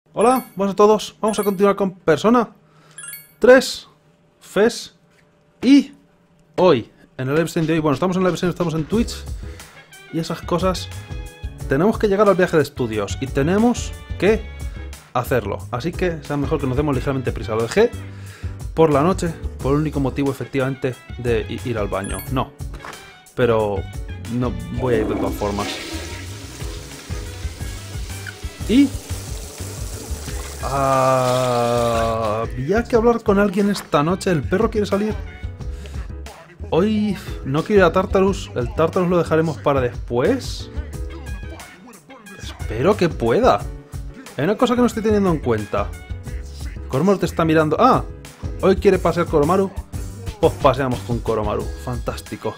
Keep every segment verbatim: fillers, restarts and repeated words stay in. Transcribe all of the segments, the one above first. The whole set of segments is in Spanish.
Hola, buenas a todos. Vamos a continuar con Persona tres Fes y hoy, en el live stream de hoy, bueno, estamos en el live stream, estamos en Twitch y esas cosas. Tenemos que llegar al viaje de estudios y tenemos que hacerlo. Así que sea mejor que nos demos ligeramente prisa. Lo dejé por la noche por el único motivo, efectivamente, de ir al baño. No, pero no voy a ir de todas formas. Y Uh, había que hablar con alguien esta noche. El perro quiere salir. Hoy no quiero ir a Tartarus. El Tartarus lo dejaremos para después. Espero que pueda. Hay una cosa que no estoy teniendo en cuenta. Koromaru te está mirando. Ah, hoy quiere pasear Koromaru. Pues paseamos con Koromaru. Fantástico.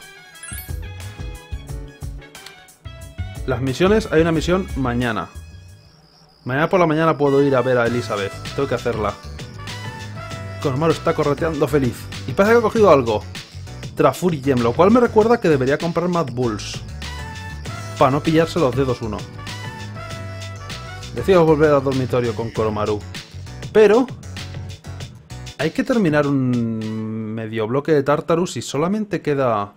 Las misiones. Hay una misión mañana. Mañana por la mañana puedo ir a ver a Elizabeth. Tengo que hacerla. Koromaru está correteando feliz. Y parece que ha cogido algo. Trafuri Gem, lo cual me recuerda que debería comprar Mad Bulls. Para no pillarse los dedos uno. Decido volver al dormitorio con Koromaru. Pero hay que terminar un medio bloque de Tartarus y solamente queda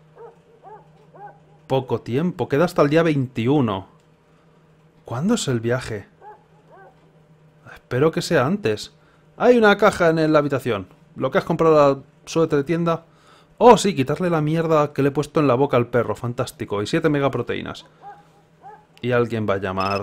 poco tiempo. Queda hasta el día veintiuno. ¿Cuándo es el viaje? Espero que sea antes. Hay una caja en la habitación. ¿Lo que has comprado a la suerte de tienda? Oh, sí, quitarle la mierda que le he puesto en la boca al perro. Fantástico. Y siete megaproteínas. Y alguien va a llamar.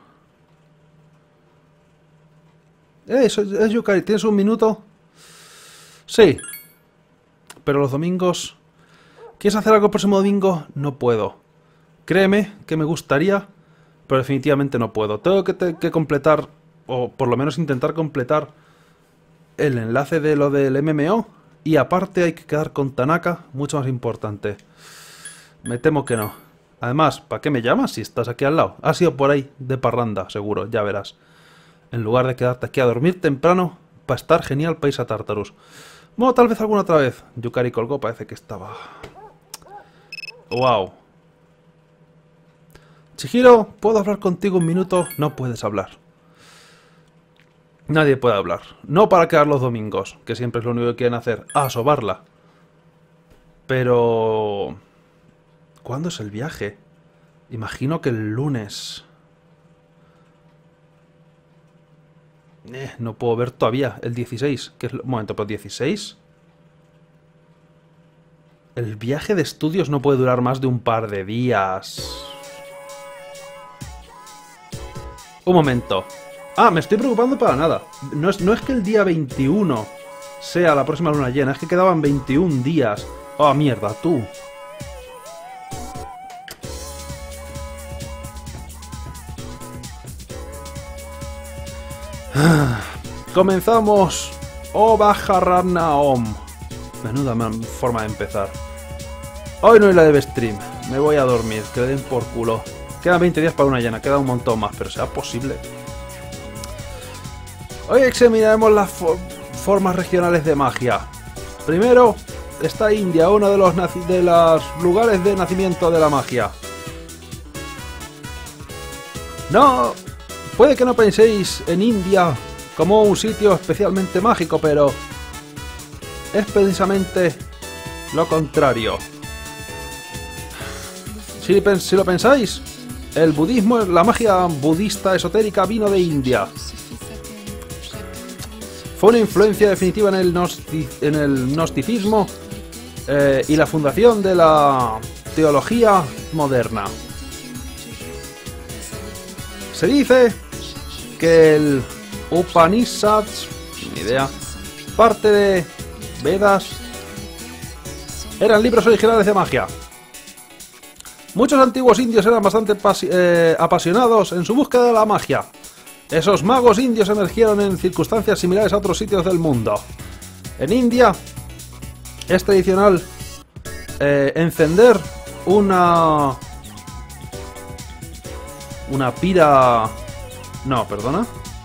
Eh, es, es Yukari. ¿Tienes un minuto? Sí. Pero los domingos... ¿Quieres hacer algo el próximo domingo? No puedo. Créeme que me gustaría... pero definitivamente no puedo. Tengo que, te, que completar, o por lo menos intentar completar, el enlace de lo del M M O. Y aparte hay que quedar con Tanaka, mucho más importante. Me temo que no. Además, ¿para qué me llamas si estás aquí al lado? Has ido por ahí de parranda, seguro, ya verás. En lugar de quedarte aquí a dormir temprano, para estar genial para irse a Tartarus. Bueno, tal vez alguna otra vez. Yukari colgó, parece que estaba... ¡Wow! Chihiro, ¿puedo hablar contigo un minuto? No puedes hablar. Nadie puede hablar. No para quedar los domingos, que siempre es lo único que quieren hacer. Ah, sobarla. Pero... ¿cuándo es el viaje? Imagino que el lunes. Eh, no puedo ver todavía. El dieciséis. ¿Qué es lo... Un momento, ¿pero dieciséis? El viaje de estudios no puede durar más de un par de días... Un momento. Ah, me estoy preocupando para nada. No es, no es que el día veintiuno sea la próxima luna llena, es que quedaban veintiún días. Oh, mierda, tú. Ah, comenzamos. Oh, Bajarranaom. Menuda forma de empezar. Hoy no hay la de stream. Me voy a dormir, que le den por culo. Quedan veinte días para una llena, queda un montón más, pero será posible. Hoy examinaremos las fo formas regionales de magia. Primero está India, uno de los, de los lugares de nacimiento de la magia. No, puede que no penséis en India como un sitio especialmente mágico, pero es precisamente lo contrario. Si, si lo pensáis, el budismo, la magia budista esotérica vino de India. Fue una influencia definitiva en el, gnosti en el gnosticismo eh, y la fundación de la teología moderna. Se dice que el Upanishads, ni idea, parte de Vedas, eran libros originales de magia. Muchos antiguos indios eran bastante eh, apasionados en su búsqueda de la magia. Esos magos indios emergieron en circunstancias similares a otros sitios del mundo. En India es tradicional eh, encender una... Una pira... No, perdona.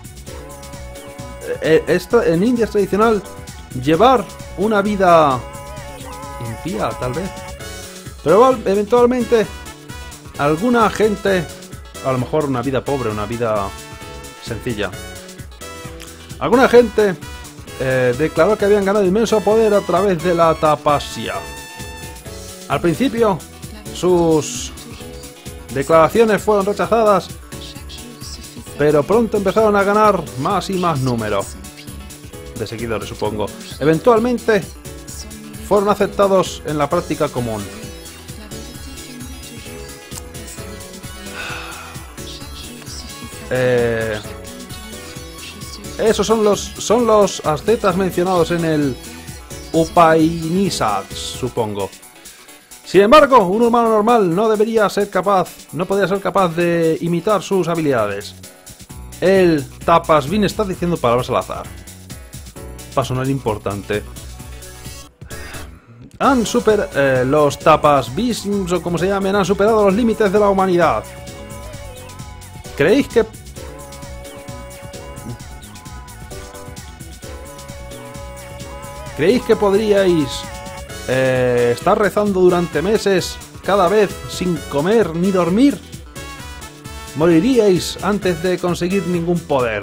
Eh, esto, en India es tradicional llevar una vida impía, tal vez. Pero eventualmente alguna gente, a lo mejor una vida pobre, una vida sencilla. Alguna gente eh, declaró que habían ganado inmenso poder a través de la tapasia. Al principio, sus declaraciones fueron rechazadas, pero pronto empezaron a ganar más y más número de seguidores, supongo. Eventualmente, fueron aceptados en la práctica común. Eh, esos son los son los ascetas mencionados en el Upanishads, supongo. Sin embargo, un humano normal no debería ser capaz, no podría ser capaz de imitar sus habilidades. El Tapasvin está diciendo palabras al azar. Va a sonar importante. Han super eh, los Tapasvins, o como se llamen, han superado los límites de la humanidad. ¿Creéis que ¿Creéis que podríais eh, estar rezando durante meses, cada vez sin comer ni dormir? Moriríais antes de conseguir ningún poder.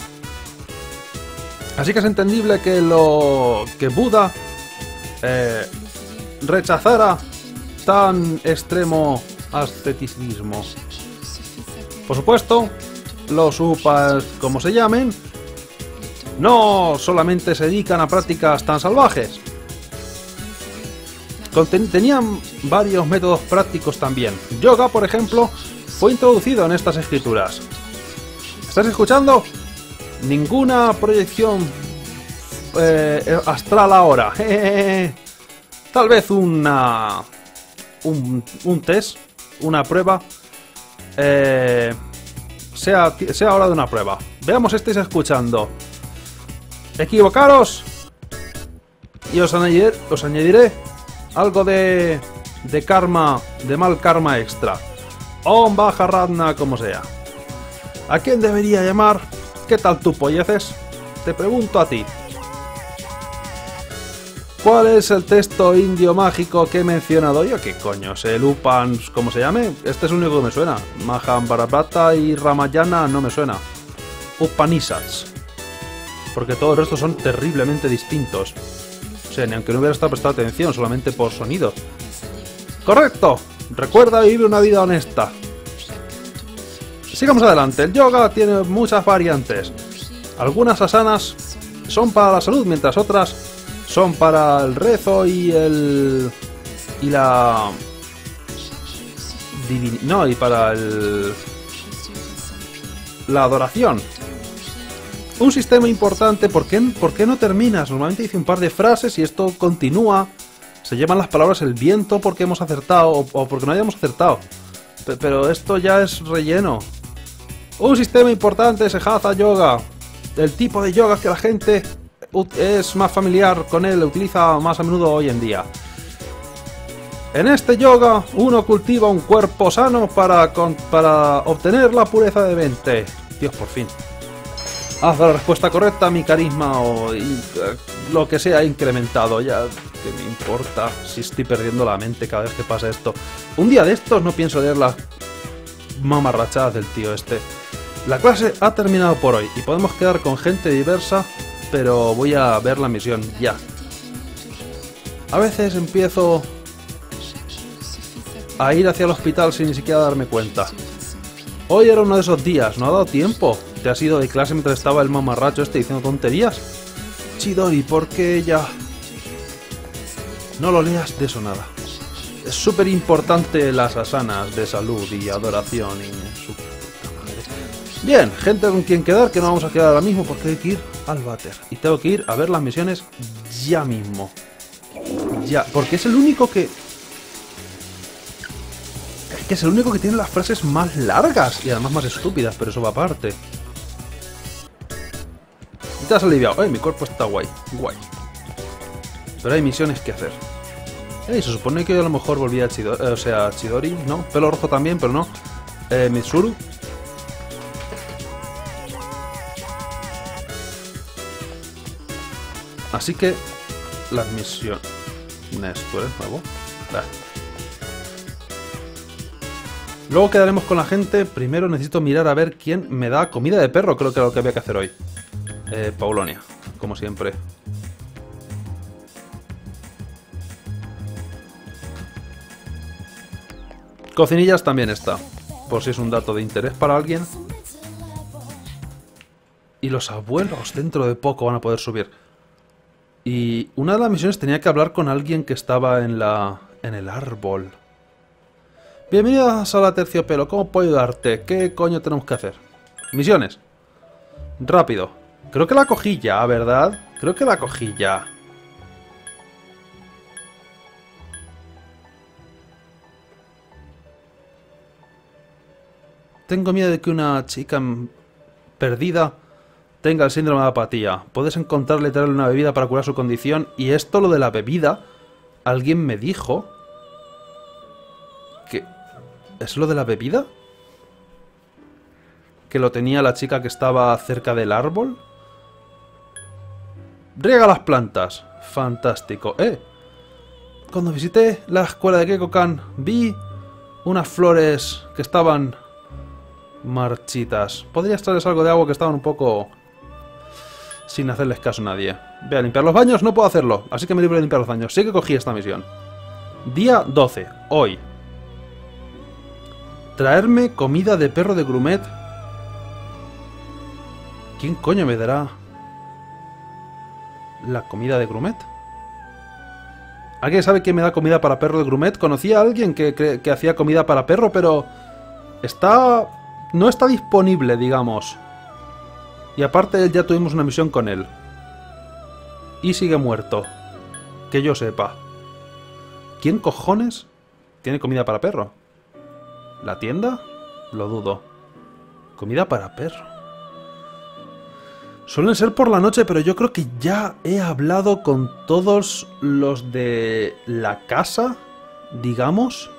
Así que es entendible que lo que Buda eh, rechazara tan extremo asceticismo. Por supuesto, los upas, como se llamen, no solamente se dedican a prácticas tan salvajes. Conten- tenían varios métodos prácticos también. Yoga, por ejemplo, fue introducido en estas escrituras. ¿Estás escuchando? Ninguna proyección eh, astral ahora. Tal vez una un, un test, una prueba. Eh, sea, sea hora de una prueba. Veamos si estáis escuchando. Equivocaros y os añadiré, os añadiré algo de, de karma, de mal karma extra. Om Baja Radna, como sea. ¿A quién debería llamar? ¿Qué tal tú, polleces? Te pregunto a ti. ¿Cuál es el texto indio mágico que he mencionado yo? ¿Qué coño? ¿El Upan, cómo se llame? Este es el único que me suena. Mahabharata y Ramayana no me suena. Upanishads. Porque todo el resto son terriblemente distintos. O sea, ni aunque no hubiera estado prestando atención, solamente por sonido. ¡Correcto! Recuerda vivir una vida honesta. Sigamos adelante. El yoga tiene muchas variantes. Algunas asanas son para la salud, mientras otras son para el rezo y el... y la... Divin... no, y para el... la adoración. Un sistema importante. ¿Por qué, ¿Por qué no terminas? Normalmente dice un par de frases y esto continúa. Se llaman las palabras el viento porque hemos acertado o, o porque no hayamos acertado. P pero esto ya es relleno. Un sistema importante es el Hatha Yoga. El tipo de yoga que la gente es más familiar con él, lo utiliza más a menudo hoy en día. En este yoga uno cultiva un cuerpo sano para, con, para obtener la pureza de mente. Dios, por fin. Haz la respuesta correcta, mi carisma o y, uh, lo que sea incrementado. Ya, que me importa si estoy perdiendo la mente cada vez que pasa esto. Un día de estos no pienso leer las mamarrachadas del tío este. La clase ha terminado por hoy y podemos quedar con gente diversa, pero voy a ver la misión ya. A veces empiezo a ir hacia el hospital sin ni siquiera darme cuenta. Hoy era uno de esos días, ¿no ha dado tiempo? ¿Te has ido de clase mientras estaba el mamarracho este diciendo tonterías? Chidori, ¿por qué ya? No lo leas, de eso nada. Es súper importante las asanas de salud y adoración y su puta madre. Bien, gente con quien quedar, que no vamos a quedar ahora mismo porque hay que ir al váter. Y tengo que ir a ver las misiones ya mismo. Ya, porque es el único que... Es que es el único que tiene las frases más largas y además más estúpidas, pero eso va aparte. Te has aliviado. ¡Ay, mi cuerpo está guay! Guay. Pero hay misiones que hacer. Ey, se supone que yo a lo mejor volví a Chidori, eh, o sea, Chidori, ¿no? Pelo rojo también, pero no. Eh, Mitsuru. Así que las misiones... ¿Tú eres nuevo? Bah. Luego quedaremos con la gente. Primero necesito mirar a ver quién me da comida de perro. Creo que era lo que había que hacer hoy. Eh, Paulonia, como siempre. Cocinillas también está, por si es un dato de interés para alguien. Y los abuelos dentro de poco van a poder subir. Y una de las misiones tenía que hablar con alguien que estaba en la en el árbol. Bienvenidos a la Terciopelo, ¿cómo puedo ayudarte? ¿Qué coño tenemos que hacer? Misiones. Rápido. Creo que la cogí ya, ¿verdad? Creo que la cogí ya. Tengo miedo de que una chica perdida tenga el síndrome de apatía. Puedes encontrarle y traerle una bebida para curar su condición. Y esto, lo de la bebida, alguien me dijo... que... ¿Es lo de la bebida? ¿Que lo tenía la chica que estaba cerca del árbol? Riega las plantas. Fantástico. ¡Eh! Cuando visité la escuela de Gekokan, vi unas flores que estaban marchitas. ¿Podrías traerles algo de agua, que estaban un poco... sin hacerles caso a nadie? Voy a limpiar los baños, no puedo hacerlo, así que me libro de limpiar los baños. Sí que cogí esta misión. Día doce, hoy. Traerme comida de perro de Grumet. ¿Quién coño me dará la comida de Grumet? ¿Alguien sabe quién me da comida para perro de Grumet? Conocí a alguien que, que, que hacía comida para perro, pero... está... no está disponible, digamos. Y aparte ya tuvimos una misión con él. Y sigue muerto. Que yo sepa. ¿Quién cojones tiene comida para perro? ¿La tienda? Lo dudo. Comida para perro. Suelen ser por la noche, pero yo creo que ya he hablado con todos los de la casa, digamos,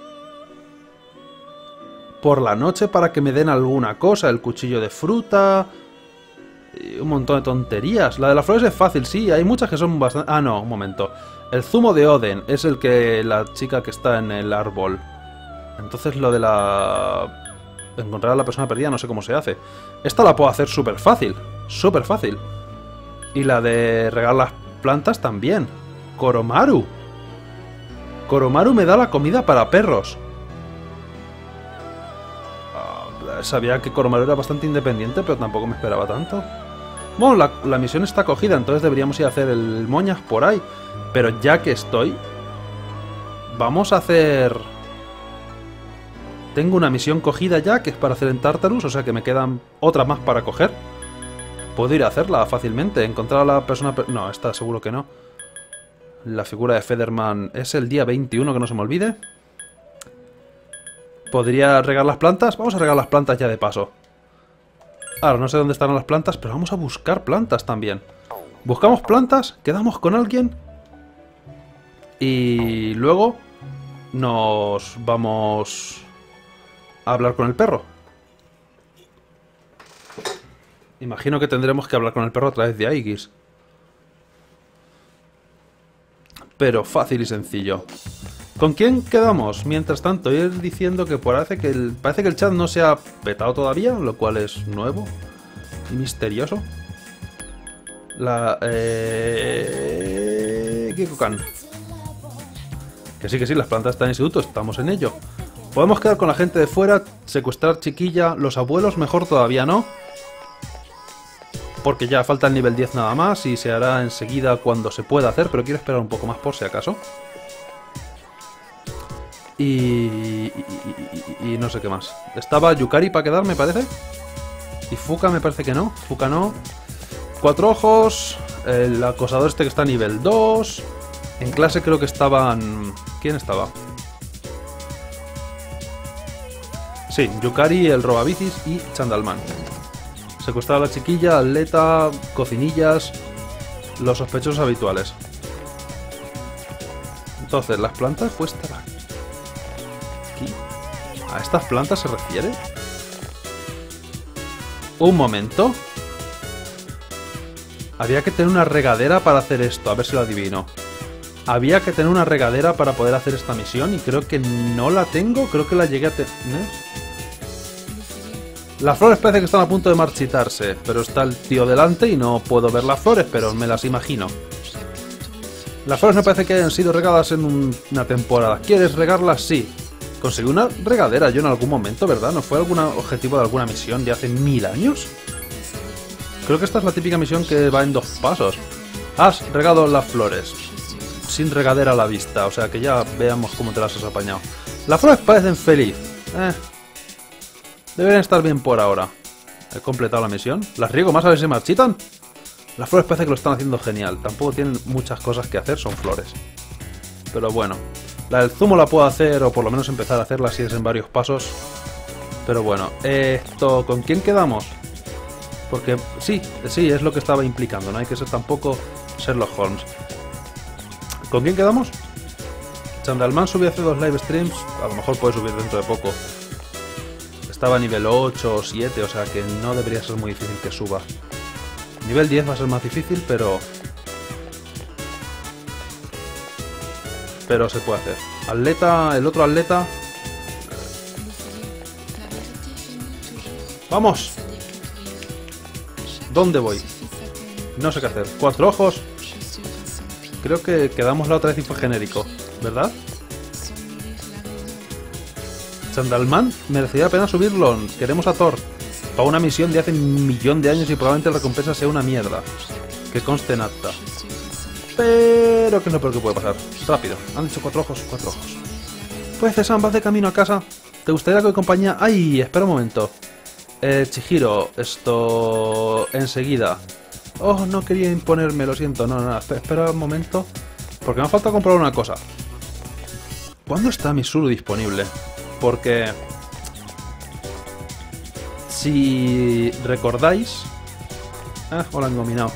por la noche para que me den alguna cosa. El cuchillo de fruta... un montón de tonterías. La de las flores es fácil, sí, hay muchas que son bastante... Ah, no, un momento. El zumo de Oden es el que la chica que está en el árbol. Entonces lo de la... encontrar a la persona perdida no sé cómo se hace. Esta la puedo hacer súper fácil. Súper fácil. Y la de regar las plantas también. Koromaru. Koromaru me da la comida para perros. Ah, sabía que Koromaru era bastante independiente, pero tampoco me esperaba tanto. Bueno, la, la misión está cogida, entonces deberíamos ir a hacer el moñas por ahí. Pero ya que estoy... vamos a hacer... tengo una misión cogida ya, que es para hacer en Tartarus, o sea que me quedan otras más para coger. Puedo ir a hacerla fácilmente. Encontrar a la persona... Per... no, esta seguro que no. La figura de Federman es el día veintiuno, que no se me olvide. ¿Podría regar las plantas? Vamos a regar las plantas ya de paso. Ahora, no sé dónde estarán las plantas, pero vamos a buscar plantas también. Buscamos plantas, quedamos con alguien y luego nos vamos a hablar con el perro. Imagino que tendremos que hablar con el perro a través de Aegis. Pero fácil y sencillo. ¿Con quién quedamos? Mientras tanto, ir diciendo que parece que el, parece que el chat no se ha petado todavía, lo cual es nuevo y misterioso. La... Eh... Gekokan. Que sí, que sí, las plantas están en instituto, estamos en ello. Podemos quedar con la gente de fuera, secuestrar chiquilla, los abuelos, mejor todavía no. Porque ya falta el nivel diez nada más y se hará enseguida cuando se pueda hacer, pero quiero esperar un poco más por si acaso. Y, y, y, y no sé qué más. Estaba Yukari para quedar, me parece. Y Fuka me parece que no. Fuka no. Cuatro ojos. El acosador este que está a nivel dos. En clase creo que estaban... ¿quién estaba? Sí, Yukari, el robabicis y Chandalman. Secuestrar a la chiquilla, atleta, cocinillas, los sospechosos habituales. Entonces, las plantas pues estar aquí. ¿A estas plantas se refiere? Un momento. Había que tener una regadera para hacer esto, a ver si lo adivino. Había que tener una regadera para poder hacer esta misión y creo que no la tengo, creo que la llegué a tener... Las flores parece que están a punto de marchitarse, pero está el tío delante y no puedo ver las flores, pero me las imagino. Las flores me parece que hayan sido regadas en un, una temporada. ¿Quieres regarlas? Sí. Conseguí una regadera yo en algún momento, ¿verdad? ¿No fue algún objetivo de alguna misión de hace mil años? Creo que esta es la típica misión que va en dos pasos. Has regado las flores. Sin regadera a la vista, o sea que ya veamos cómo te las has apañado. Las flores parecen feliz. Eh... Deberían estar bien por ahora. He completado la misión. ¿Las riego más a ver si se marchitan? Las flores parece que lo están haciendo genial. Tampoco tienen muchas cosas que hacer, son flores. Pero bueno. La del zumo la puedo hacer, o por lo menos empezar a hacerla si es en varios pasos. Pero bueno. Esto, ¿con quién quedamos? Porque sí, sí, es lo que estaba implicando. No hay que ser tampoco Sherlock Holmes. ¿Con quién quedamos? Chandalman subió hace dos live streams. A lo mejor puede subir dentro de poco. Estaba a nivel ocho o siete, o sea que no debería ser muy difícil que suba. Nivel diez va a ser más difícil, pero... Pero se puede hacer. Atleta, el otro atleta... ¡Vamos! ¿Dónde voy? No sé qué hacer. ¿Cuatro ojos? Creo que quedamos la otra vez y fue genérico, ¿verdad? Chandalman, merecería la pena subirlo. Queremos a Thor. Para una misión de hace un millón de años y probablemente la recompensa sea una mierda. Que conste en acta. Pero que no creo que puede pasar. Rápido. Han dicho cuatro ojos, cuatro ojos. Pues César, vas de camino a casa. ¿Te gustaría que compañía? ¡Ay! Espera un momento. Eh, Chihiro, esto... Enseguida. Oh, no quería imponerme, lo siento. No, no, no. Espera un momento. Porque me falta comprar una cosa. ¿Cuándo está Mitsuru disponible? Porque... Si recordáis... Ah, hola, engominado.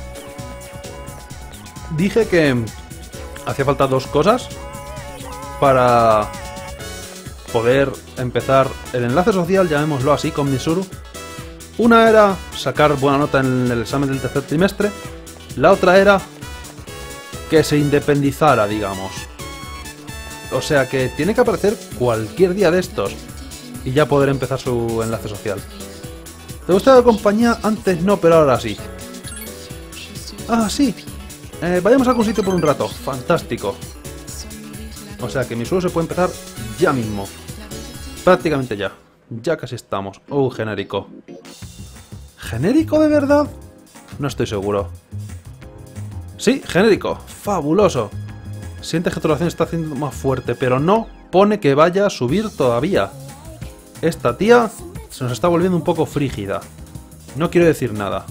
Dije que hacía falta dos cosas para poder empezar el enlace social, llamémoslo así, con Mitsuru. Una era sacar buena nota en el examen del tercer trimestre. La otra era que se independizara, digamos. O sea que tiene que aparecer cualquier día de estos y ya poder empezar su enlace social. ¿Te gusta la compañía? Antes no, pero ahora sí. Ah, sí. Eh, vayamos a algún sitio por un rato. Fantástico. O sea que mi suelo se puede empezar ya mismo. Prácticamente ya. Ya casi estamos. Uh, genérico. ¿Genérico de verdad? No estoy seguro. Sí, genérico. Fabuloso. Sientes que tu relación está haciendo más fuerte, pero no pone que vaya a subir todavía. Esta tía se nos está volviendo un poco frígida. No quiero decir nada.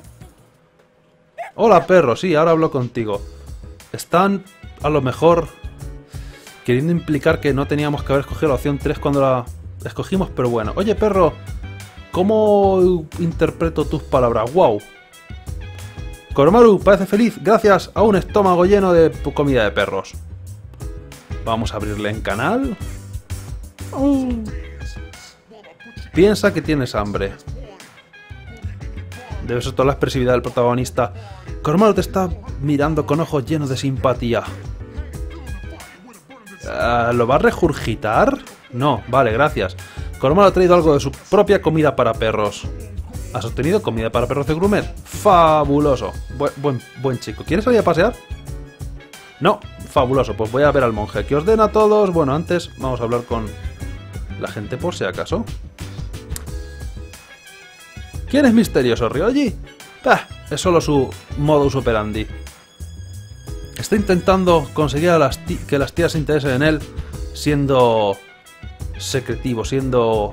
Hola, perro. Sí, ahora hablo contigo. Están, a lo mejor, queriendo implicar que no teníamos que haber escogido la opción tres cuando la escogimos, pero bueno. Oye, perro, ¿cómo interpreto tus palabras? ¡Wow! Koromaru parece feliz gracias a un estómago lleno de comida de perros. Vamos a abrirle en canal. Uh. Piensa que tienes hambre. Debe ser toda la expresividad del protagonista. Koromaru te está mirando con ojos llenos de simpatía. Uh, ¿Lo va a regurgitar? No, vale, gracias. Koromaru ha traído algo de su propia comida para perros. ¿Has obtenido comida para perros de Groomer? ¡Fabuloso! Buen, buen, buen chico. ¿Quieres salir a pasear? No, fabuloso. Pues voy a ver al monje. Que os den a todos. Bueno, antes vamos a hablar con la gente por si acaso. ¿Quién es misterioso, Ryoji? Ah, es solo su modus operandi. Está intentando conseguir a las que las tías se interesen en él, siendo secretivo, siendo...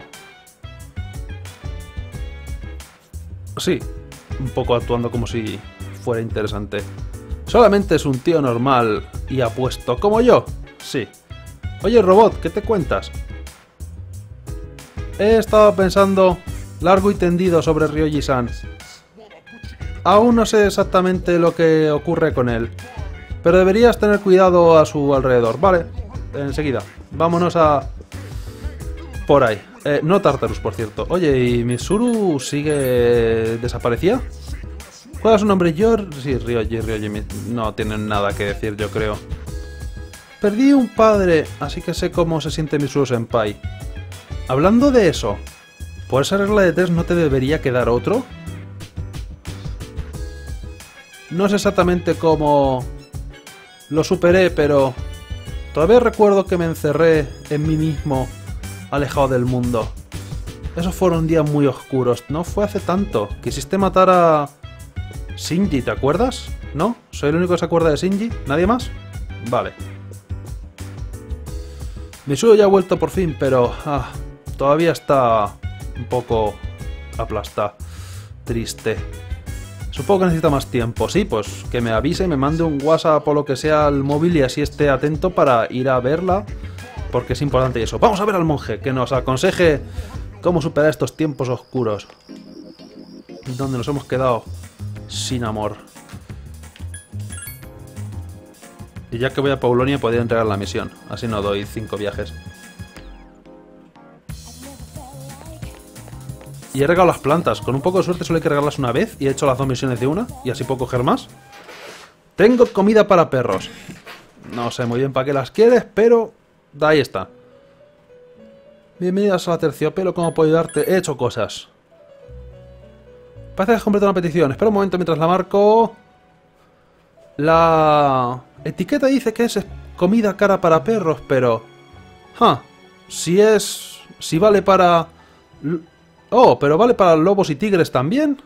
Sí, un poco actuando como si fuera interesante. Solamente es un tío normal y apuesto como yo. Sí. Oye, robot, ¿qué te cuentas? He estado pensando largo y tendido sobre Ryoji-san. Aún no sé exactamente lo que ocurre con él, pero deberías tener cuidado a su alrededor. Vale, enseguida. Vámonos a... por ahí. Eh, no Tartarus, por cierto. Oye, ¿y Mitsuru sigue desaparecida? ¿Cuál es su nombre? Yo... Sí, Ryoji, Ryoji. No tienen nada que decir, yo creo. Perdí un padre, así que sé cómo se siente Mitsuru Senpai. Hablando de eso, Por esa regla de tres no te debería quedar otro. No sé exactamente cómo lo superé, pero todavía recuerdo que me encerré en mí mismo, alejado del mundo. Esos fueron días muy oscuros. No fue hace tanto. Quisiste matar a Shinji, ¿te acuerdas? ¿No? ¿Soy el único que se acuerda de Shinji? ¿Nadie más? Vale. Mitsuru ya ha vuelto por fin, pero ah, todavía está un poco aplastada. Triste. Supongo que necesita más tiempo. Sí, pues que me avise y me mande un WhatsApp o lo que sea al móvil y así esté atento para ir a verla. Porque es importante eso. Vamos a ver al monje, que nos aconseje cómo superar estos tiempos oscuros. Donde nos hemos quedado sin amor. Y ya que voy a Paulonia podría entregar la misión. Así no doy cinco viajes. Y he regado las plantas. Con un poco de suerte solo hay que regarlas una vez. Y he hecho las dos misiones de una. Y así puedo coger más. Tengo comida para perros. No sé muy bien para qué las quieres, pero ahí está. Bienvenidas a la Terciopelo. ¿Cómo puedo ayudarte? He hecho cosas. Parece que has completado una petición. Espera un momento mientras la marco. La etiqueta dice que es comida cara para perros, pero... Ah, si es... Si vale para... Oh, pero vale para lobos y tigres también.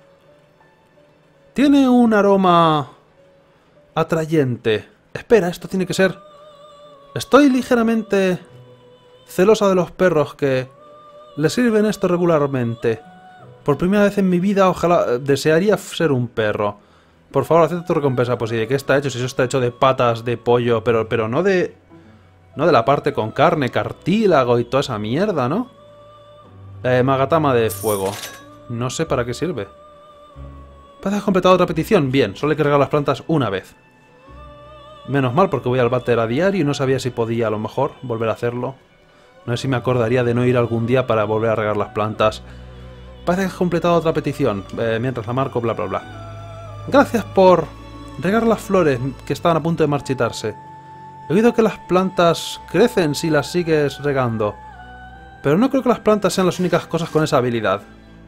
Tiene un aroma atrayente. Espera, esto tiene que ser... Estoy ligeramente celosa de los perros que le sirven esto regularmente. Por primera vez en mi vida, ojalá... Desearía ser un perro. Por favor, acepta tu recompensa. Pues, ¿y de qué está hecho? Si eso está hecho de patas de pollo, pero, pero no de... No de la parte con carne, cartílago y toda esa mierda, ¿no? Eh, Magatama de fuego. No sé para qué sirve. Parece que has completado otra petición. Bien, solo hay que regar las plantas una vez. Menos mal porque voy al váter a diario y no sabía si podía a lo mejor volver a hacerlo. No sé si me acordaría de no ir algún día para volver a regar las plantas. Parece que has completado otra petición. Eh, mientras la marco, bla bla bla. Gracias por regar las flores que estaban a punto de marchitarse. He oído que las plantas crecen si las sigues regando. Pero no creo que las plantas sean las únicas cosas con esa habilidad.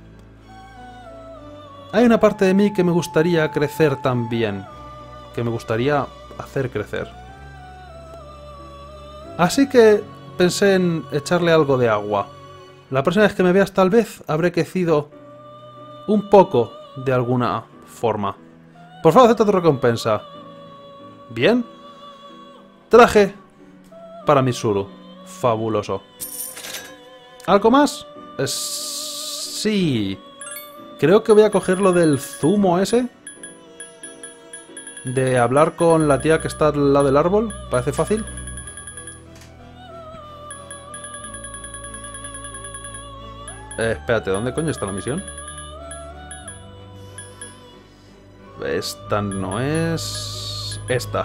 Hay una parte de mí que me gustaría crecer también. Que me gustaría hacer crecer. Así que pensé en echarle algo de agua. La próxima vez que me veas tal vez habré crecido un poco de alguna forma. Por favor, acepta tu recompensa. Bien. Traje para Mitsuru. Fabuloso. ¿Algo más? Eh, sí. Creo que voy a coger lo del zumo ese. De hablar con la tía que está al lado del árbol. Parece fácil. Eh, espérate, ¿dónde coño está la misión? Esta no es... Esta.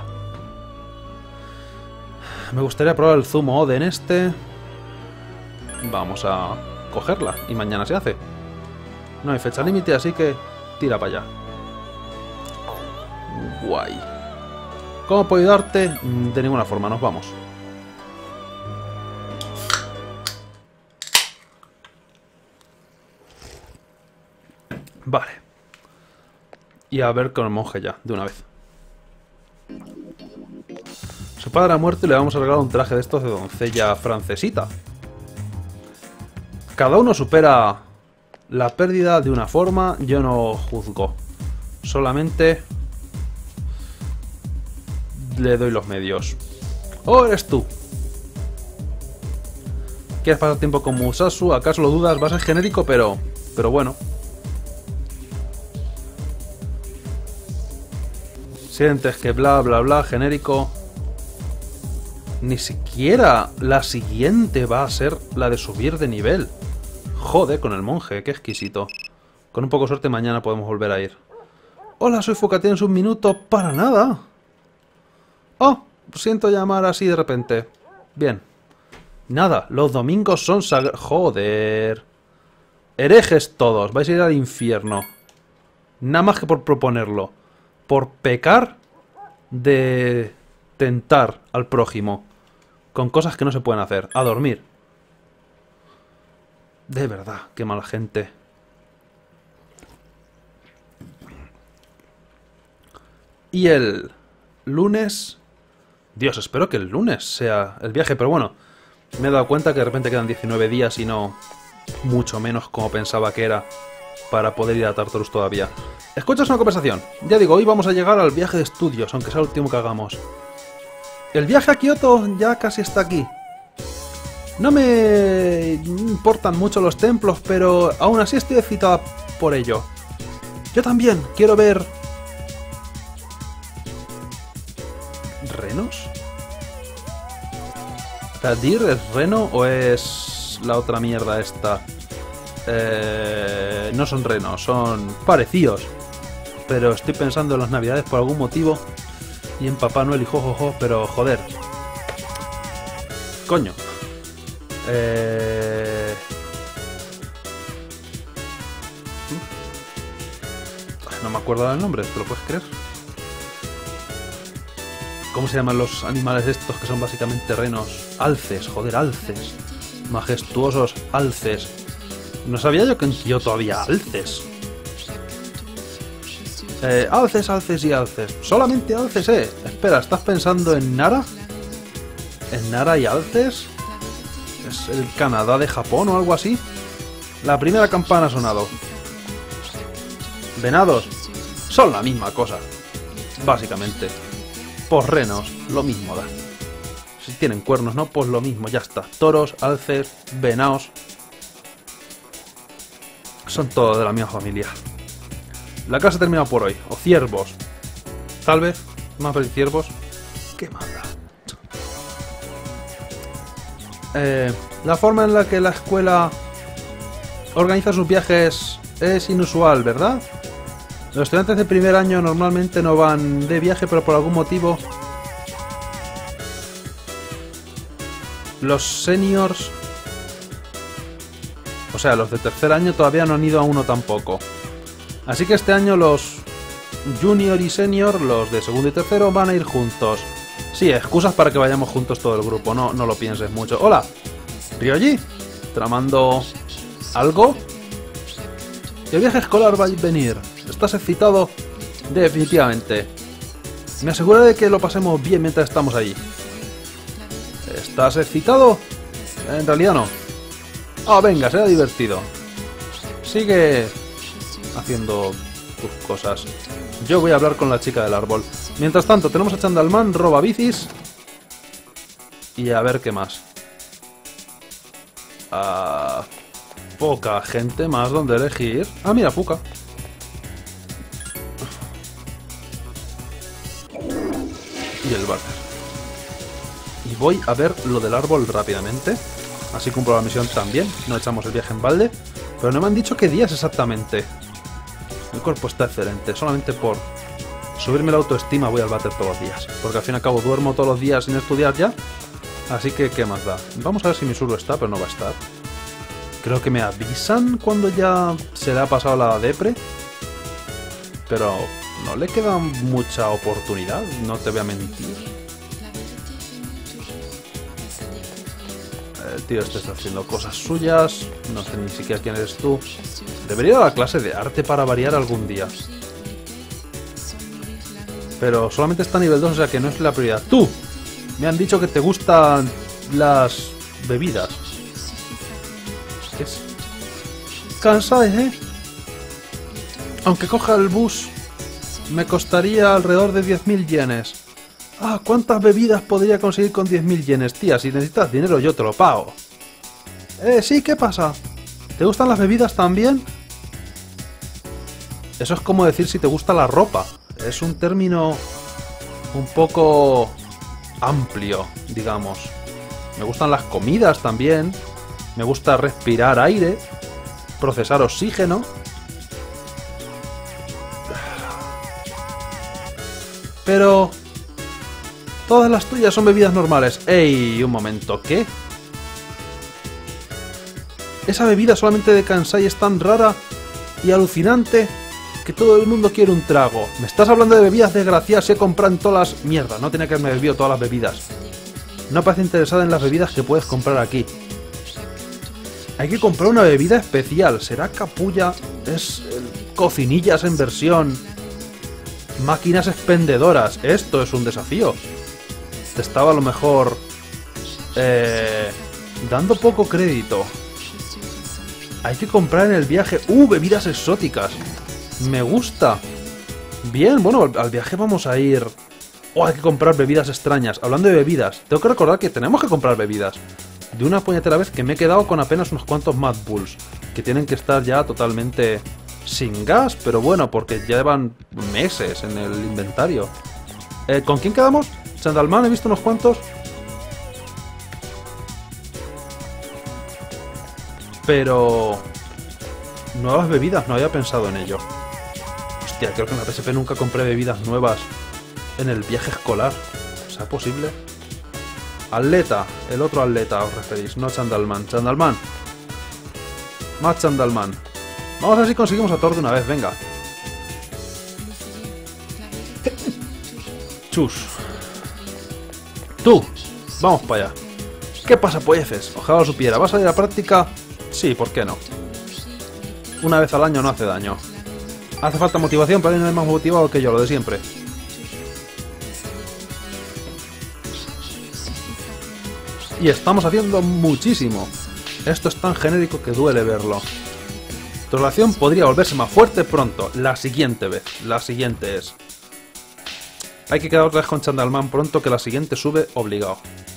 Me gustaría probar el zumo Oden este. Vamos a cogerla y mañana se hace. No hay fecha límite, así que tira para allá. Guay. ¿Cómo puedo ayudarte? De ninguna forma, nos vamos. Vale. Y a ver con el monje ya, de una vez. Su padre ha muerto y le vamos a regalar un traje de estos de doncella francesita. Cada uno supera la pérdida de una forma, yo no juzgo. Solamente le doy los medios. ¡Oh, eres tú! ¿Quieres pasar tiempo con Musashi? ¿Acaso lo dudas? Va a ser genérico, pero... Pero bueno. Sientes que bla bla bla, genérico. Ni siquiera la siguiente va a ser la de subir de nivel. Joder, con el monje, qué exquisito. Con un poco de suerte mañana podemos volver a ir. Hola, soy Fuka, ¿tienes un minuto? Para nada. Oh, siento llamar así de repente. Bien. Nada, los domingos son sagrados. Joder. Herejes todos, vais a ir al infierno. Nada más que por proponerlo. Por pecar de tentar al prójimo. Con cosas que no se pueden hacer. A dormir. De verdad, qué mala gente. Y el lunes... Dios, espero que el lunes sea el viaje, pero bueno, me he dado cuenta que de repente quedan diecinueve días y no mucho menos como pensaba que era para poder ir a Tartarus todavía. Escuchas una conversación. Ya digo, hoy vamos a llegar al viaje de estudios, aunque sea el último que hagamos. El viaje a Kioto ya casi está aquí. No me importan mucho los templos, pero aún así estoy excitada por ello. Yo también quiero ver... ¿Renos? ¿Tadir es reno o es la otra mierda esta? Eh, no son renos, son parecidos. Pero estoy pensando en las navidades por algún motivo. Y en Papá Noel y jojojo, pero joder. Coño. Eh... No me acuerdo del nombre, ¿te lo puedes creer? ¿Cómo se llaman los animales estos que son básicamente renos? Alces, joder, alces. Majestuosos alces. No sabía yo que en Kioto había alces. Eh, alces, alces y alces. Solamente alces, eh. Espera, ¿estás pensando en Nara? ¿En Nara y alces? ¿Es el Canadá de Japón o algo así? La primera campana ha sonado. Venados. Son la misma cosa. Básicamente. Pues renos, lo mismo da. Si tienen cuernos, ¿no? Pues lo mismo, ya está. Toros, alces, venados. Son todos de la misma familia. La clase termina por hoy. O ciervos. Tal vez. Más ver ciervos. Qué mala. Eh, la forma en la que la escuela organiza sus viajes es inusual, ¿verdad? Los estudiantes de primer año normalmente no van de viaje, pero por algún motivo los seniors, o sea, los de tercer año todavía no han ido a uno tampoco. Así que este año los junior y senior, los de segundo y tercero, van a ir juntos. Sí, excusas para que vayamos juntos todo el grupo, no, no lo pienses mucho. Hola, Ryoji, ¿tramando algo? El viaje escolar va a venir. ¿Estás excitado? Definitivamente. Me aseguraré de que lo pasemos bien mientras estamos allí. ¿Estás excitado? En realidad no. Ah, venga, será divertido. Sigue haciendo tus cosas. Yo voy a hablar con la chica del árbol. Mientras tanto, tenemos a Chandalman, roba bicis. Y a ver qué más. Ah, poca gente más donde elegir. Ah, mira, Fuka. Y el váter. Y voy a ver lo del árbol rápidamente. Así cumplo la misión también. No echamos el viaje en balde. Pero no me han dicho qué días exactamente. El cuerpo está excelente. Solamente por subirme la autoestima voy al váter todos los días. Porque al fin y al cabo duermo todos los días sin estudiar ya. Así que, ¿qué más da? Vamos a ver si mi suro está, pero no va a estar. Creo que me avisan cuando ya se le ha pasado la depre. Pero no le queda mucha oportunidad, no te voy a mentir. El tío este está haciendo cosas suyas. No sé ni siquiera quién eres tú. Debería ir a la clase de arte para variar algún día. Pero solamente está a nivel dos, o sea que no es la prioridad. ¡Tú! Me han dicho que te gustan las bebidas. ¿Qué es? Cansado, ¿eh? Aunque coja el bus, me costaría alrededor de diez mil yenes. Ah, ¿cuántas bebidas podría conseguir con diez mil yenes, tía? Si necesitas dinero, yo te lo pago. Eh, sí, ¿qué pasa? ¿Te gustan las bebidas también? Eso es como decir si te gusta la ropa. Es un término un poco amplio, digamos. Me gustan las comidas también. Me gusta respirar aire, procesar oxígeno. Pero todas las tuyas son bebidas normales. ¡Ey! Un momento, ¿qué? Esa bebida solamente de Kansai es tan rara y alucinante que todo el mundo quiere un trago. ¿Me estás hablando de bebidas desgraciadas? Se compran todas las... Mierda, no tenía que haberme bebido todas las bebidas. No parece interesada en las bebidas que puedes comprar aquí. Hay que comprar una bebida especial. ¿Será capulla? ¿Es eh, cocinillas en versión? Máquinas expendedoras. Esto es un desafío. Te estaba a lo mejor... Eh, dando poco crédito. Hay que comprar en el viaje... ¡Uh! Bebidas exóticas. Me gusta. Bien, bueno, al viaje vamos a ir... ¡Oh! Hay que comprar bebidas extrañas. Hablando de bebidas, tengo que recordar que tenemos que comprar bebidas. De una puñetera vez que me he quedado con apenas unos cuantos Mad Bulls. Que tienen que estar ya totalmente sin gas. Pero bueno, porque llevan meses en el inventario. Eh, ¿Con quién quedamos? Sandalman, he visto unos cuantos. Pero... nuevas bebidas, no había pensado en ello. Hostia, creo que en la P S P nunca compré bebidas nuevas en el viaje escolar. ¿Será posible? Atleta, el otro atleta os referís, no Chandalman. Chandalman. Más Chandalman. Vamos a ver si conseguimos a Thor de una vez, venga. Chus. Tú, vamos para allá. ¿Qué pasa, polleces? Ojalá lo supiera. ¿Vas a ir a la práctica? Sí, ¿por qué no? Una vez al año no hace daño. Hace falta motivación, pero alguien es más motivado que yo, lo de siempre. Y estamos haciendo muchísimo. Esto es tan genérico que duele verlo. Tu relación podría volverse más fuerte pronto. La siguiente vez. La siguiente es... Hay que quedar otra vez con Chandalman pronto, que la siguiente sube obligado.